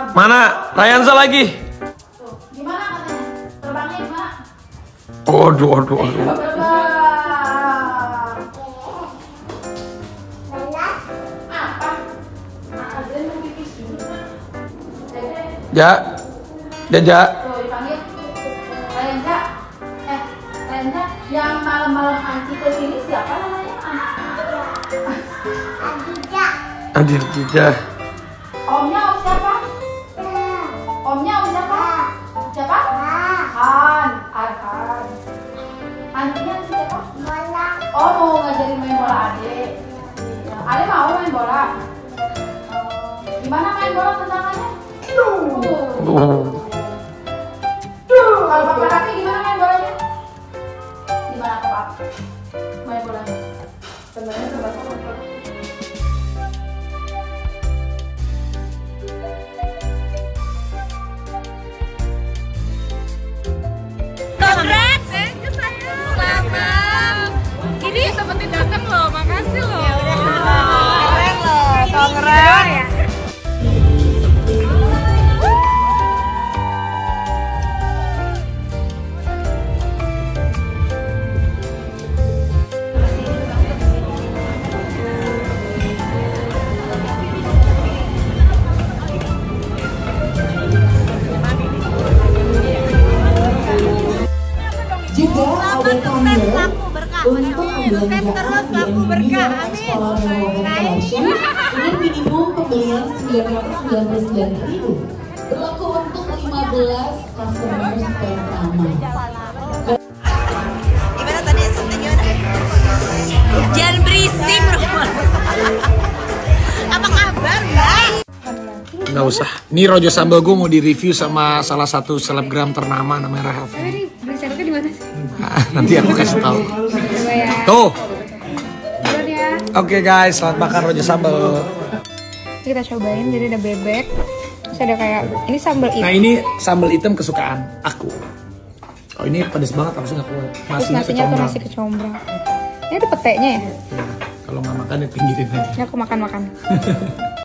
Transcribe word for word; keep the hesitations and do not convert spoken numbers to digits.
Mana? Ryanza lagi. Gimana katanya? Terbangnya gimana? Aduh, aduh, aduh. Ja, Jaja. Tuh dipanggil Ryanza. Eh, Ryanza yang malam-malam Anci kesini siapa namanya? Adija. Adija. Omnya om siapa? Omnya om siapa? Siapa? Han. Arhan. Antinya si siapa? Bola. Oh, mau ngajarin main bola Ade. Ade mau main bola. Gimana main bola tendangannya? Uh. Kalau pakai kaki gimana main bolanya? Gimana Pak? Main bolanya? Sebenarnya terbatas kontrol. Congrats! Thank you sayang. Selamat. Ini sempetin datang loh, makasih loh. Ya udah. Keren loh. Congrats. Juga ada tanda untuk pembelian jahat di Sekolah Mewah Collection dengan minimum pembelian sembilan ratus sembilan puluh sembilan ribu, berlaku untuk lima belas customers pertama. Gimana tadi syuting gimana? Jangan berisik bro. Apa kabar guys? Nggak usah. Ini Rojo Sambal gue mau di-review sama salah satu selebgram ternama namanya Rahaf. Ini beli seroknya di mana sih? Nah, nanti aku kasih tahu. Coba ya. Tuh. Duluan ya. Oke guys, selamat makan Rojo Sambal. Kita cobain, jadi ada bebek. Terus ada kayak ini sambal Nah hitam. ini sambal hitam kesukaan aku. Oh ini pedes banget, aku sih nggak kuat. Terus Nasinya nasinya tuh kecombrang. nasi kecombrang. Ini ada petenya ya? Ya, kalau nggak makan ya pinggirin aja. Ini aku makan-makan.